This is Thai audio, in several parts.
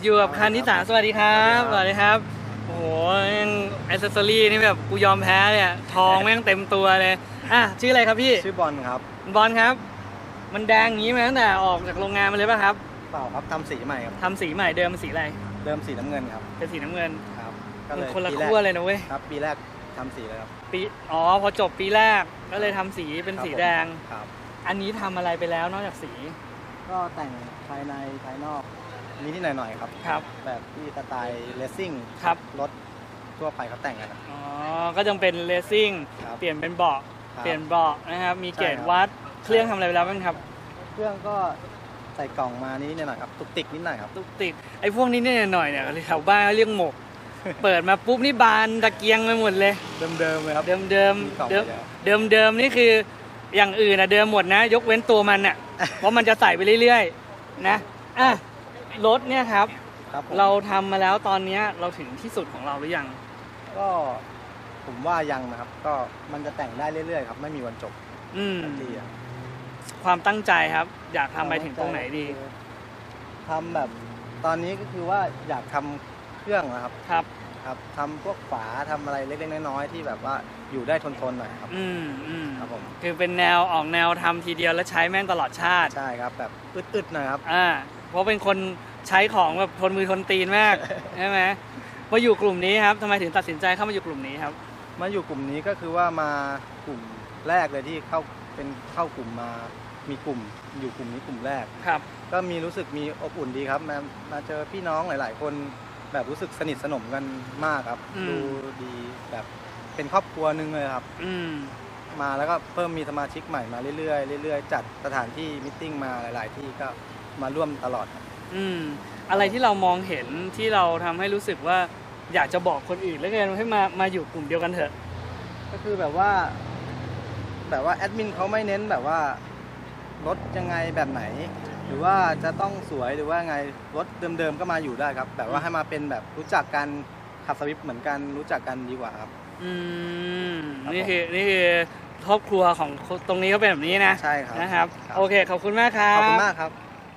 อยู่กับคันที่3สวัสดีครับสวัสดีครับโอ้โหแอคเซสซอรี่นี่แบบกูยอมแพ้เนี่ยทองแม่งเต็มตัวเลยชื่ออะไรครับพี่ชื่อบอลครับบอลครับมันแดงอย่างนี้มาตั้งแต่ออกจากโรงงานมาเลยป่ะครับเปล่าครับทำสีใหม่ครับทำสีใหม่เดิมสีอะไรเดิมสีน้ำเงินครับเป็นสีน้ำเงินครับมันคนละขั้วเลยนะเว้ยครับปีแรกทำสีเลยครับพอจบปีแรกก็เลยทำสีเป็นสีแดงครับอันนี้ทำอะไรไปแล้วนอกจากสีก็แต่งภายในภายนอกนิดหน่อยครับครับแบบที่สไตล์เลสซิ่งครับรถทั่วไปเขาแต่งกันก็ยังเป็นเลสซิ่งเปลี่ยนเป็นเบาะนะครับมีเกจวัดเครื่องทำอะไรไปแล้วบ้างครับเครื่องก็ใส่กล่องมานิดหน่อยครับตุกติกนิดหน่อยครับตุกติกไอ้พวกนี้นิดหน่อยเนี่ยแถวบ้านเรียกหมกเปิดมาปุ๊บนี่บานตะเกียงไปหมดเลยเดิมเลยครับเดิมนี่คืออย่างอื่นเดิมหมดนะยกเว้นตัวมันน่ะเพราะมันจะใส่ไปเรื่อยๆนะรถเนี่ยครับเราทำมาแล้วตอนนี้เราถึงที่สุดของเราหรือยังก็ผมว่ายังนะครับก็มันจะแต่งได้เรื่อยๆครับไม่มีวันจบความตั้งใจครับอยากทำไปถึงตรงไหนดีทำแบบตอนนี้ก็คือว่าอยากทำเครื่องนะครับครับทำพวกฝาทำอะไรเล็กๆน้อยๆที่แบบว่าอยู่ได้ทนๆหน่อยครับครับผมคือเป็นออกแนวทำทีเดียวแล้วใช้แม่งตลอดชาติใช่ครับแบบอึดๆหน่อยครับเพราะเป็นคนใช้ของแบบทนมือทนตีนมากใช่ไหมมาอยู่กลุ่มนี้ครับทำไมถึงตัดสินใจเข้ามาอยู่กลุ่มนี้ครับมาอยู่กลุ่มนี้ก็คือว่ามากลุ่มแรกเลยที่เข้ากลุ่มมามีกลุ่มอยู่กลุ่มนี้กลุ่มแรกครับก็มีรู้สึกมีอบอุ่นดีครับมาเจอพี่น้องหลายๆคนแบบรู้สึกสนิทสนมกันมากครับดูดีแบบเป็นครอบครัวนึงเลยครับมาแล้วก็เพิ่มมีสมาชิกใหม่มาเรื่อยๆจัดสถานที่มิทติ้งมาหลายๆที่ก็มาร่วมตลอดอะไรที่เรามองเห็นที่เราทำให้รู้สึกว่าอยากจะบอกคนอื่นแล้วกันให้มาอยู่กลุ่มเดียวกันเถอะก็คือแบบว่าแอดมินเขาไม่เน้นแบบว่ารถยังไงแบบไหนหรือว่าจะต้องสวยหรือว่าไงรถเดิมๆก็มาอยู่ได้ครับแบบว่าให้มาเป็นแบบรู้จักกันขับสวิฟเหมือนกันรู้จักกันดีกว่าครับนี่คือครอบครัวของตรงนี้ก็เป็นแบบนี้นะใช่ครับนะครับโอเคขอบคุณมากครับขอบคุณมากครับ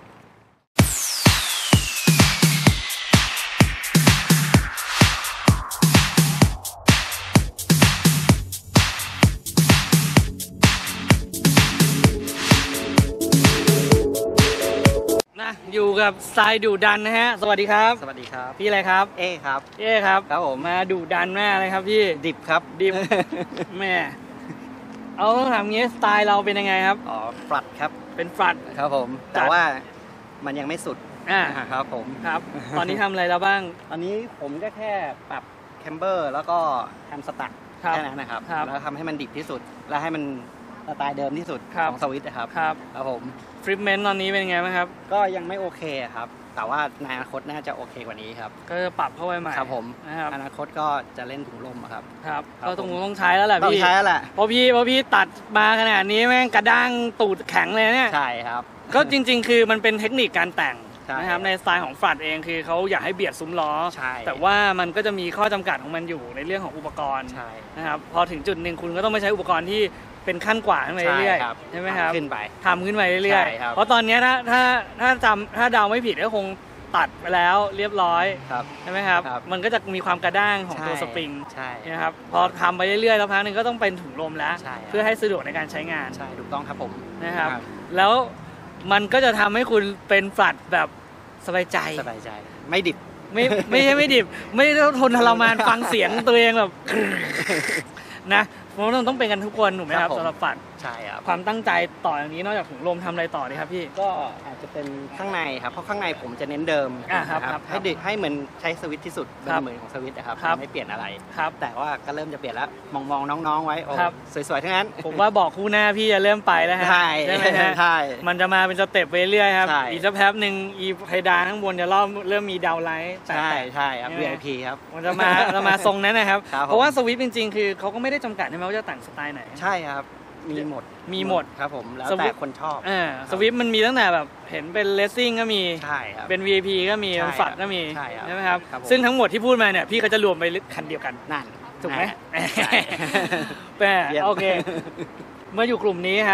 อยู่กับสไตล์ดุดันนะฮะสวัสดีครับสวัสดีครับพี่อะไรครับครับครับผมมาดุดันมากเลยครับพี่ดิบครับดิบแม่เอาต้องถามงี้สไตล์เราเป็นยังไงครับฟลัดครับเป็นฟลัดครับผมแต่ว่ามันยังไม่สุดครับผมครับตอนนี้ทำอะไรแล้วบ้างตอนนี้ผมก็แค่ปรับแคมเบอร์แล้วก็ทำสตั๊กแค่นั้นนะครับแล้วทำให้มันดิบที่สุดแล้วให้มันสไตล์เดิมที่สุดของสวิตนะครับครับผมทริปเมนต์ตอนนี้เป็นไงบ้างครับก็ยังไม่โอเคครับแต่ว่าในอนาคตน่าจะโอเคกว่านี้ครับก็จะปรับเข้าไปใหม่ครับผมอนาคตก็จะเล่นถุงลมครับก็ต้องใช้แล้วแหละพี่ต้องใช้แล้วแหละเพราะพี่ตัดมาขนาดนี้แม่งกระด้างตูดแข็งเลยเนี่ยใช่ครับก็จริงๆคือมันเป็นเทคนิคการแต่งนะครับในสไตล์ของฟลัดเองคือเขาอยากให้เบียดซุ้มล้อแต่ว่ามันก็จะมีข้อจำกัดของมันอยู่ในเรื่องของอุปกรณ์นะครับพอถึงจุดหนึ่งคุณก็ต้องไม่ใช้อุปกรณ์ที่เป็นขั้นกว่าขึ้นไปเรื่อยๆใช่ไหมครับขึ้นไปทำขึ้นไปเรื่อยๆเพราะตอนนี้ถ้าเดาไม่ผิดก็คงตัดไปแล้วเรียบร้อยใช่ไหมครับมันก็จะมีความกระด้างของตัวสปริงนะครับพอทำไปเรื่อยๆแล้วพักนึงก็ต้องเป็นถุงลมแล้วเพื่อให้สะดวกในการใช้งานใช่ถูกต้องครับผมนะครับแล้วมันก็จะทำให้คุณเป็นฟลัดแบบสบายใจไม่ดิบไม่ใช่ไม่ดิบไม่ต้องทนทรมานฟังเสียงตัวเองแบบนะเพราะต้องเป็นกันทุกคนถูกไหมครับสำหรับฟลัดใช่ครับความตั้งใจต่ออย่างนี้นอกจากถุงลมทำอะไรต่อดีครับพี่ก็อาจจะเป็นข้างในครับเพราะข้างในผมจะเนเดิมครับให้เหมือนใช้สวิตที่สุดเป็นเหมือนของสวิตนะครับไม่เปลี่ยนอะไรแต่ว่าก็เริ่มจะเปลี่ยนแล้วมองน้องๆไว้สวยๆทั้งนั้นผมว่าบอกคู่หน้าพี่จะเริ่มไปแล้วฮะใช่ไหมฮะมันจะมาเป็นสเต็ปไปเรื่อยครับอีกสักแป๊บนึงอีเพดานข้างบนจะเริ่มมีดาวไลท์ใช่ครับ VIP ครับมันจะมาทรงนั้นนะครับเพราะว่าสวิตจริงๆคือเขาก็ไม่ได้จำกัดใช่ไหมว่าจะแต่งสไตล์ไหนใช่ครับมีหมดครับผมแล้วแต่คนชอบสวิฟมันมีตั้งแต่แบบเห็นเป็นเลสซิ่งก็มีใช่ครับเป็น VIP ก็มีเป็นฝัดก็มีใช่ไหมครับซึ่งทั้งหมดที่พูดมาเนี่ยพี่เขาจะรวมไปคันเดียวกันนั่นถูกไหมโอเคเมื่ออยู่กลุ่มนี้ครับ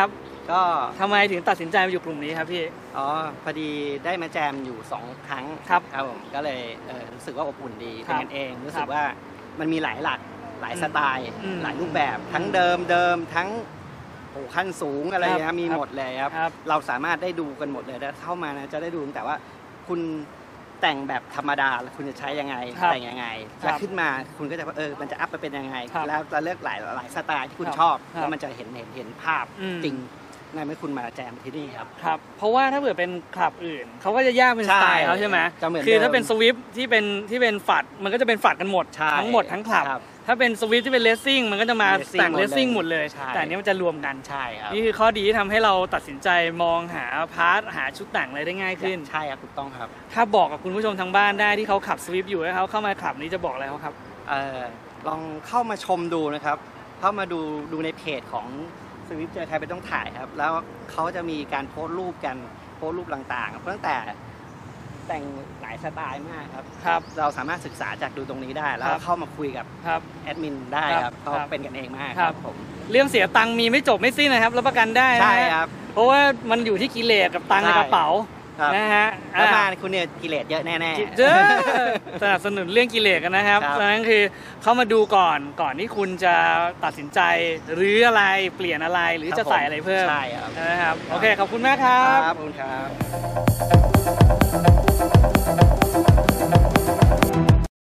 ก็ทำไมถึงตัดสินใจมาอยู่กลุ่มนี้ครับพี่อ๋อพอดีได้มาแจมอยู่2 ครั้งครับผมก็เลยรู้สึกว่าอบอุ่นดีเป็นกันเองรู้สึกว่ามันมีหลายสไตล์หลายรูปแบบทั้งเดิมทั้งขั้นสูงอะไรเงี้ยมีหมดเลยครับเราสามารถได้ดูกันหมดเลยแล้วเข้ามานะจะได้ดูแต่ว่าคุณแต่งแบบธรรมดาคุณจะใช้ยังไงแต่งยังไงแล้วขึ้นมาคุณก็จะมันจะอัพไปเป็นยังไงแล้วจะเลือกหลายสไตล์ที่คุณชอบแล้วมันจะเห็นภาพจริงในเมื่อคุณมาแจมที่นี่ครับเพราะว่าถ้าเกิดเป็นคลับอื่นเขาก็จะแยกเป็นสไตล์เขาใช่ไหมคือถ้าเป็นสวิฟที่เป็นฝัดมันก็จะเป็นฝัดกันหมดทั้งหมดทั้งคลับถ้าเป็นสวิฟที่เป็นเลสซิ่งมันก็จะมาแต่งเลสซิ่งหมดเลยแต่อันนี้มันจะรวมกันใช่ครับนี่คือข้อดีที่ทำให้เราตัดสินใจมองหาพาร์ทหาชุดแต่งอะไรได้ง่ายขึ้นใช่ครับถูกต้องครับถ้าบอกกับคุณผู้ชมทางบ้านได้ที่เขาขับสวิฟอยู่แล้วเขาเข้ามาขับนี้จะบอกอะไรเขาครับลองเข้ามาชมดูนะครับเข้ามาดูในเพจของสวิฟเจอใครไปต้องถ่ายครับแล้วเขาจะมีการโพสต์รูปต่างๆตั้งแต่แต่งหลายสไตล์มากครับเราสามารถศึกษาจากดูตรงนี้ได้แล้วเข้ามาคุยกับแอดมินได้ครับเขาเป็นกันเองมากครับผมเรื่องเสียตังค์มีไม่จบไม่สิ้นนะครับรับประกันได้ใช่ครับเพราะว่ามันอยู่ที่กิเลสกับตังค์ในกระเป๋านะฮะแล้วมาคุณเนี่ยกิเลสเยอะแน่ๆสนับสนุนเรื่องกิเลสกันนะครับดังนั้นคือเข้ามาดูก่อนที่คุณจะตัดสินใจหรืออะไรเปลี่ยนอะไรหรือจะใส่อะไรเพิ่มใช่ครับนะครับโอเคขอบคุณมากครับขอบคุณครับ